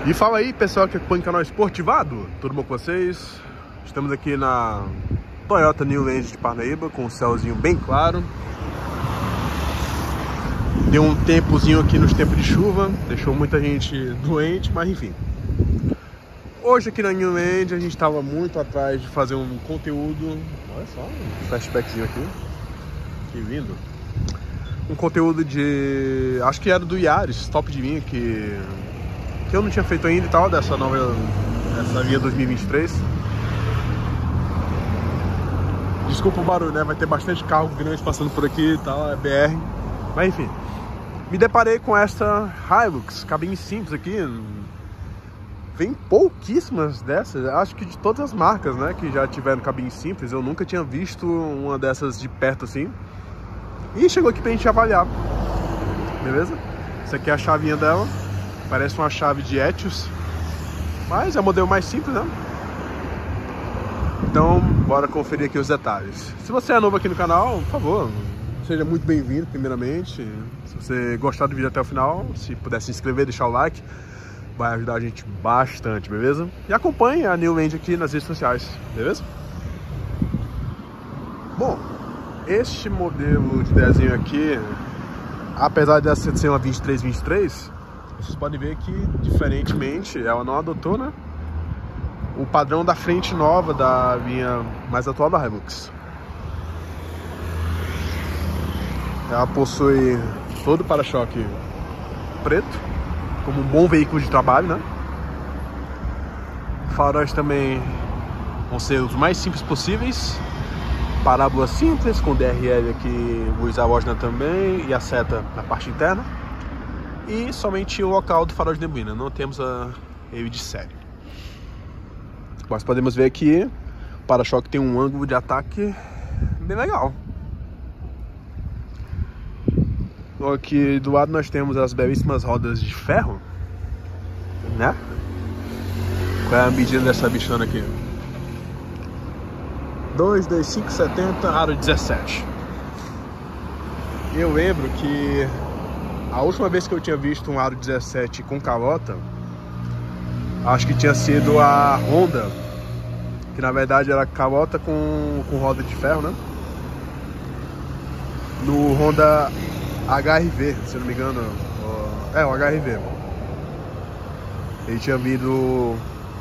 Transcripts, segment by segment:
E fala aí, pessoal que acompanha o canal Esportivado, tudo bom com vocês? Estamos aqui na Toyota New Land de Parnaíba, com o céuzinho bem claro. Deu um tempozinho aqui nos tempos de chuva, deixou muita gente doente, mas enfim. Hoje aqui na New Land a gente estava muito atrás de fazer um conteúdo. Olha só, um flashbackzinho aqui. Que lindo. Um conteúdo de... acho que era do Yaris, top de linha, que eu não tinha feito ainda e tal, dessa linha 2023. Desculpa o barulho, né? Vai ter bastante carro grande passando por aqui e tal, é BR. Mas enfim, me deparei com essa Hilux, cabine simples aqui. Vem pouquíssimas dessas, acho que de todas as marcas, né, que já tiveram cabine simples. Eu nunca tinha visto uma dessas de perto assim. E chegou aqui pra gente avaliar. Beleza? Essa aqui é a chavinha dela. Parece uma chave de Etios, mas é o modelo mais simples, né? Então, bora conferir aqui os detalhes. Se você é novo aqui no canal, por favor, seja muito bem-vindo, primeiramente. Se você gostar do vídeo até o final, se puder se inscrever, deixar o like, vai ajudar a gente bastante, beleza? E acompanhe a New Land aqui nas redes sociais, beleza? Bom, este modelo de desenho aqui, apesar de essa ser uma 2323, vocês podem ver que, diferentemente, ela não adotou, né, o padrão da frente nova da linha mais atual da Hilux. Ela possui todo o para-choque preto, como um bom veículo de trabalho, né? Faróis também vão ser os mais simples possíveis. Parábola simples, com DRL aqui, luz halógena também, e a seta na parte interna. E somente o local do farol de neblina, não temos ele de série. Mas podemos ver aqui, o para-choque tem um ângulo de ataque bem legal. Aqui do lado nós temos as belíssimas rodas de ferro, né? Qual é a medida dessa bichona aqui? 225/70, aro 17. Eu lembro que a última vez que eu tinha visto um aro 17 com calota, acho que tinha sido a Honda, que na verdade era calota com roda de ferro, né? No Honda HRV, se não me engano. É, o HRV. Ele tinha vindo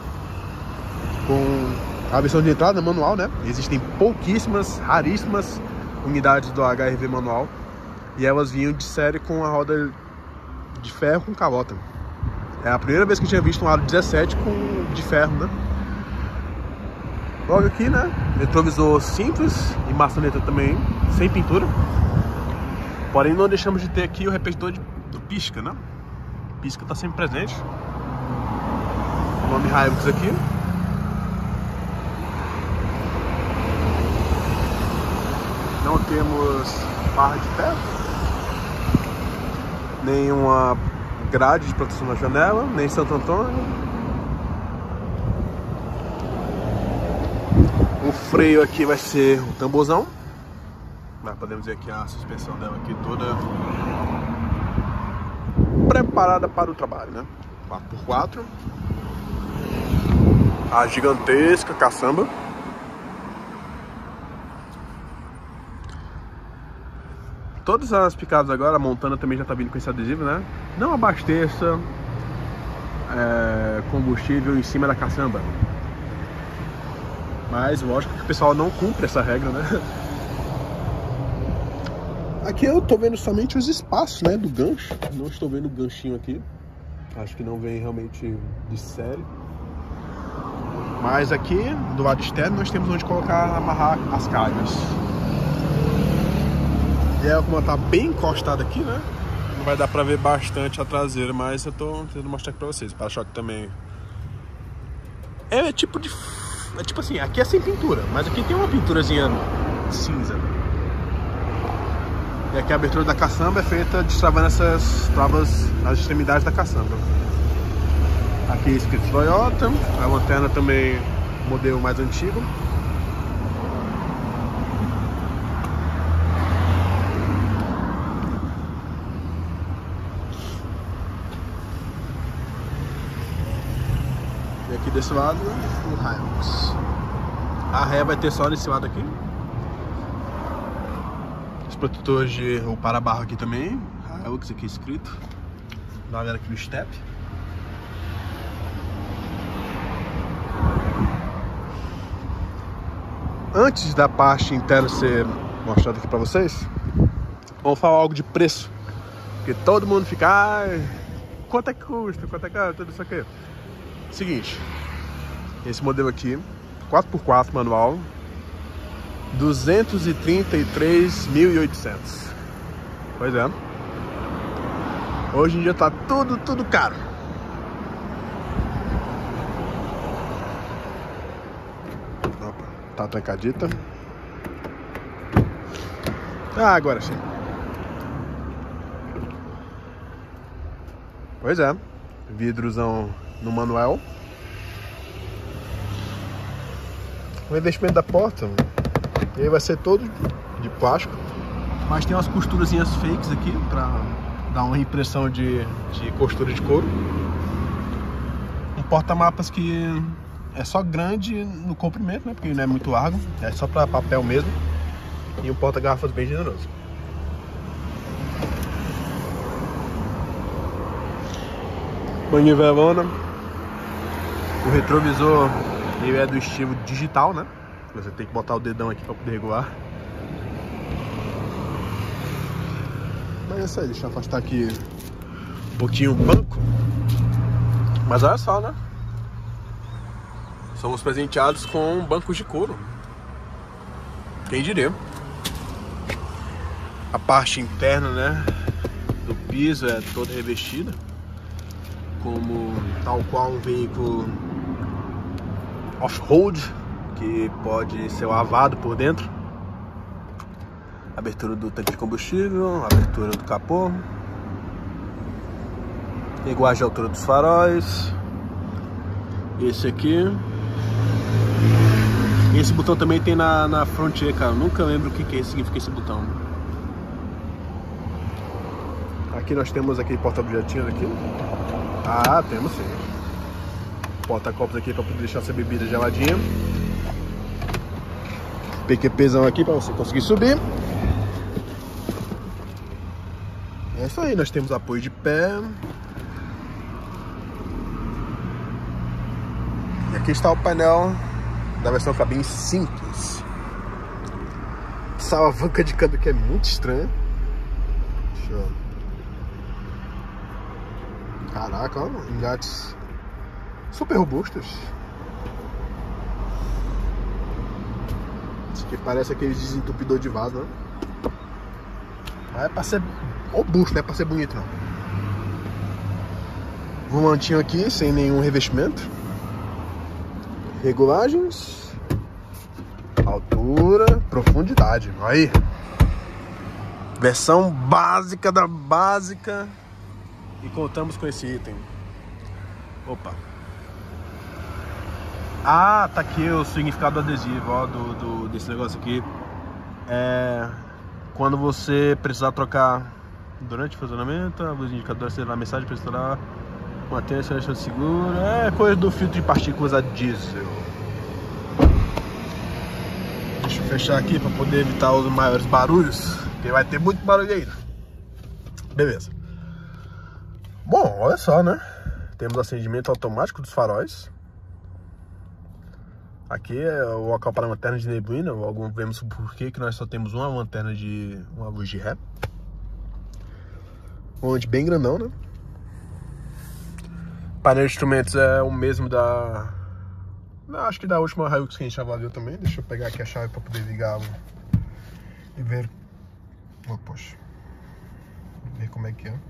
com a versão de entrada manual, né? Existem pouquíssimas, raríssimas unidades do HRV manual. E elas vinham de série com a roda de ferro com calota. É a primeira vez que eu tinha visto um aro 17 de ferro, né? Logo aqui, né? Retrovisor simples e maçaneta também, sem pintura. Porém, não deixamos de ter aqui o repetidor do pisca, né? O pisca está sempre presente. O nome Hilux aqui. Não temos barra de ferro, nenhuma grade de proteção na janela, nem Santo Antônio. O freio aqui vai ser o tamborzão. Podemos ver aqui a suspensão dela aqui toda preparada para o trabalho, né? 4x4. A gigantesca caçamba. Todas as picapes agora, a Montana também já está vindo com esse adesivo, né? Não abasteça combustível em cima da caçamba. Mas lógico que o pessoal não cumpre essa regra, né? Aqui eu tô vendo somente os espaços, né, do gancho. Não estou vendo o ganchinho aqui. Acho que não vem realmente de série. Mas aqui, do lado externo, nós temos onde amarrar as cargas. E ela, como ela tá bem encostada aqui, né, não vai dar pra ver bastante a traseira, mas eu tô tentando mostrar aqui pra vocês. O para-choque também é tipo assim, aqui é sem pintura, mas aqui tem uma pinturazinha cinza. E aqui a abertura da caçamba é feita destravando essas travas nas extremidades da caçamba. Aqui é escrito Toyota, a lanterna também, modelo mais antigo. E aqui desse lado, o Hilux. A ré vai ter só nesse lado aqui. Os protetores de o para-barro aqui também. Hilux aqui escrito. Dá uma olhada aqui no step. Antes da parte interna ser mostrada aqui pra vocês, vamos falar algo de preço. Porque todo mundo fica, quanto é que custa, quanto é que é, tudo isso aqui. Seguinte, esse modelo aqui, 4x4 manual, 233.800. Pois é. Hoje em dia tá tudo caro. Opa, tá trancadita. Agora sim. Pois é. Vidrozão no manual. O investimento da porta, ele vai ser todo de plástico, mas tem umas costurazinhas fakes aqui pra dar uma impressão de costura de couro. Um porta-mapas que é só grande no comprimento, né? Porque não é muito largo, é só pra papel mesmo. E um porta-garrafas bem generoso. Banho velona. O retrovisor, ele é do estilo digital, né? Você tem que botar o dedão aqui para poder regular. Mas é isso aí, deixa eu afastar aqui um pouquinho o banco. Mas olha só, né? Somos presenteados com bancos de couro. Quem diria? A parte interna, né, do piso é toda revestida, como tal qual um veículo off-road, que pode ser lavado por dentro. Abertura do tanque de combustível, abertura do capô, igual a altura dos faróis. Esse aqui. Esse botão também tem na Frontier, cara. Eu nunca lembro o que significa esse botão. Aqui nós temos aquele porta-objetinhos aqui. Temos sim. Porta-copos aqui para poder deixar essa bebida geladinha. PQPzão aqui para você conseguir subir. É isso aí, nós temos apoio de pé. E aqui está o painel da versão cabine simples. Essa alavanca de câmbio que é muito estranha. Deixa eu... Caraca, ó, engates super robustos. Isso aqui parece aqueles desentupidor de vaso, né? Mas é pra ser robusto, não é pra ser bonito, não. Volantinho aqui, sem nenhum revestimento. Regulagens. Altura, profundidade. Aí. Versão básica da básica. E contamos com esse item. Opa. Tá aqui o significado do adesivo, ó, desse negócio aqui. É quando você precisar trocar durante o funcionamento, a luz indicadora será a mensagem para estourar, manter a seleção segura. É coisa do filtro de partículas a diesel. Deixa eu fechar aqui para poder evitar os maiores barulhos, porque vai ter muito barulho aí. Beleza. Bom, olha só, né? Temos acendimento automático dos faróis. Aqui é o local para a lanterna de neblina. Logo vemos por que nós só temos uma lanterna de uma luz de ré. Volante bem grandão, né? Painel de instrumentos é o mesmo da... acho que da última Hilux que a gente avaliou também. Deixa eu pegar aqui a chave para poder ligar e ver... poxa. Ver como é que é.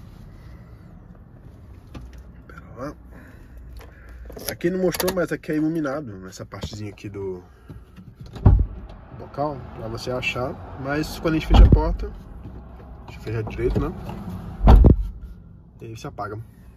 Pera lá. Aqui não mostrou, mas aqui é iluminado. Nessa partezinha aqui do local, pra você achar. Mas quando a gente fecha a porta, a gente fecha direito, né? E aí se apaga.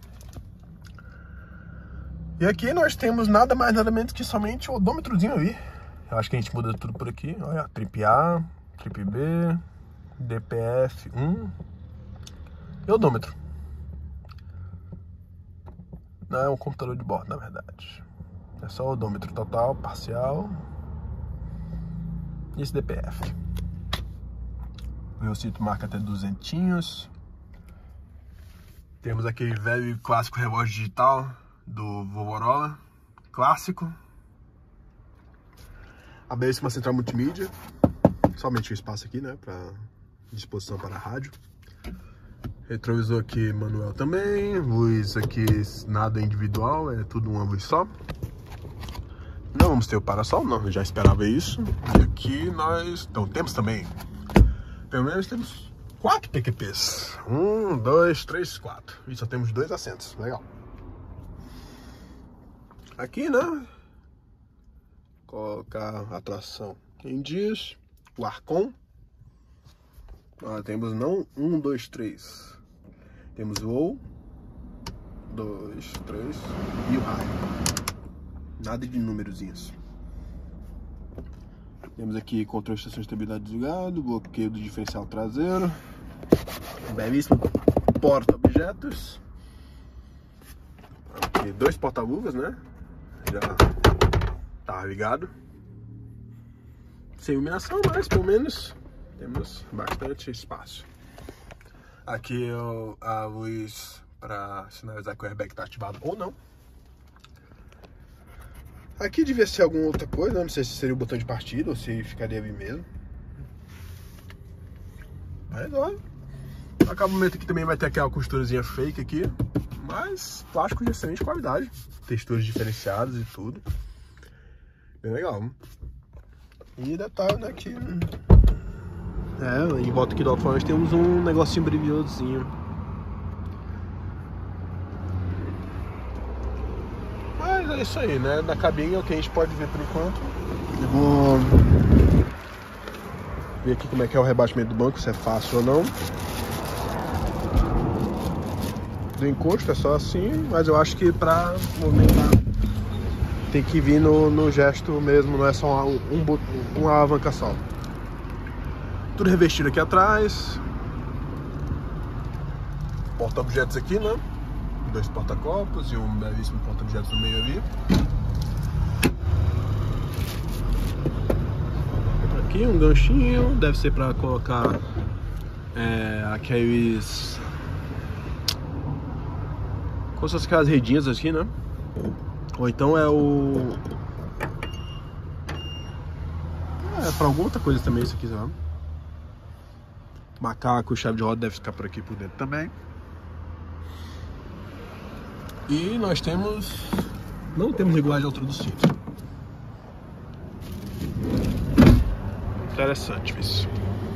E aqui nós temos nada mais nada menos que somente o odômetrozinho ali. Eu acho que a gente muda tudo por aqui. Olha, trip A, trip B, DPF 1 e odômetro. Não é um computador de bordo, na verdade. É só o odômetro total, parcial. E esse DPF. O velocito marca até 200. Temos aquele velho e clássico relógio digital do Vovorola. Clássico. A belíssima central multimídia. Somente o espaço aqui, né? Para disposição para a rádio. Retrovisor aqui manual também. Luz aqui nada individual, é tudo uma luz só. Não vamos ter o parasol, não, eu já esperava isso. E aqui nós não temos também. Pelo menos temos 4 PQPs. 1, 2, 3, 4. E só temos 2 assentos. Legal. Aqui, né? Colocar a tração em dias. O Arcon. Temos não 1, 2, 3. Temos o OU. 2, 3. E o High. Nada de númerozinhos. Temos aqui controle de estação de estabilidade desligado. Bloqueio do diferencial traseiro. Belíssimo porta-objetos. Aqui 2 porta-luvas, né? Já tá ligado. Sem iluminação, mas pelo menos temos bastante espaço. Aqui a luz para sinalizar que o airbag está ativado ou não. Aqui devia ser alguma outra coisa, não sei se seria o botão de partida ou se ficaria ali mesmo. Mas olha, o acabamento aqui também vai ter aquela costurazinha fake aqui, mas plástico de excelente qualidade, texturas diferenciadas e tudo. Bem legal. E detalhe, né, que em volta aqui do alto-falante temos um negocinho brilhosinho. Mas é isso aí, né? Na cabine é o que a gente pode ver por enquanto. Eu vou ver aqui como é que é o rebaixamento do banco, se é fácil ou não. Do encosto é só assim, mas eu acho que pra movimentar tem que vir no gesto mesmo, não é só uma alavanca só. Tudo revestido aqui atrás. Porta-objetos aqui, né? 2 porta-copos e um belíssimo porta-objetos no meio ali. Aqui um ganchinho, deve ser para colocar aqueles... como se fossem aquelas redinhas aqui, né? Ou então é o... para alguma outra coisa também isso aqui, sabe? Macaco, chave de roda deve ficar por aqui por dentro também. E nós temos... não temos regulagem de altura do cinto. Interessante isso.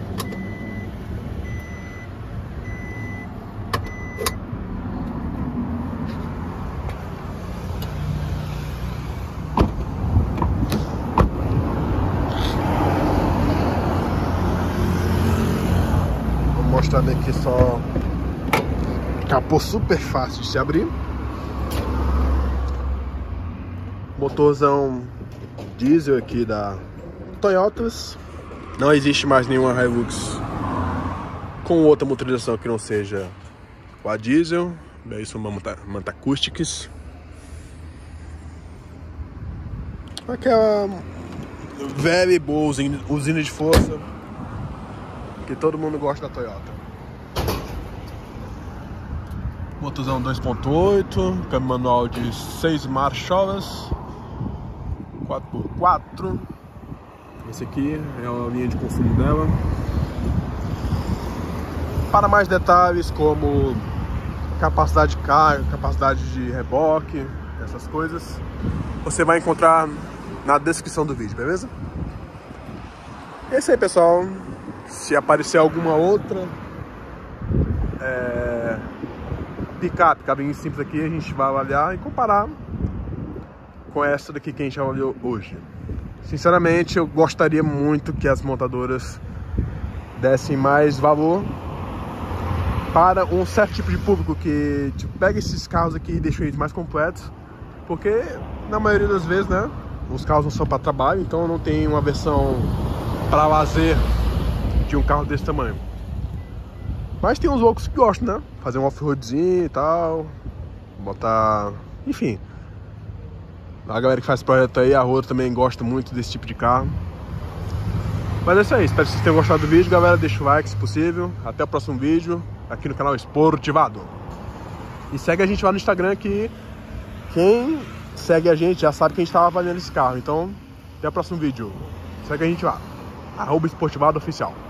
Vou mostrar aqui só capô super fácil de se abrir. Motorzão diesel aqui da Toyotas. Não existe mais nenhuma Hilux com outra motorização que não seja o a diesel. Isso é uma Manta Acoustics. Aquela velha e boa usina de força que todo mundo gosta da Toyota. Motorzão 2.8, câmbio manual de 6 marchas, 4x4. Esse aqui é a linha de consumo dela. Para mais detalhes como capacidade de carga, capacidade de reboque, essas coisas, você vai encontrar na descrição do vídeo, beleza? É isso aí, pessoal. Se aparecer alguma outra picape, cabine simples aqui, a gente vai avaliar e comparar com essa daqui que a gente avaliou hoje. Sinceramente, eu gostaria muito que as montadoras dessem mais valor para um certo tipo de público que pega esses carros aqui e deixa eles mais completos, porque na maioria das vezes, né, os carros não são para trabalho, então não tem uma versão para lazer de um carro desse tamanho. Mas tem uns loucos que gostam, né? Fazer um off-roadzinho e tal, botar Enfim, a galera que faz projeto aí, a Rotor também gosta muito desse tipo de carro. Mas é isso aí, espero que vocês tenham gostado do vídeo, galera. Deixa o like se possível. Até o próximo vídeo, aqui no canal Esportivado. E segue a gente lá no Instagram, que quem segue a gente já sabe que a gente tá avaliando esse carro. Então, até o próximo vídeo. Segue a gente lá, @Esportivado Oficial.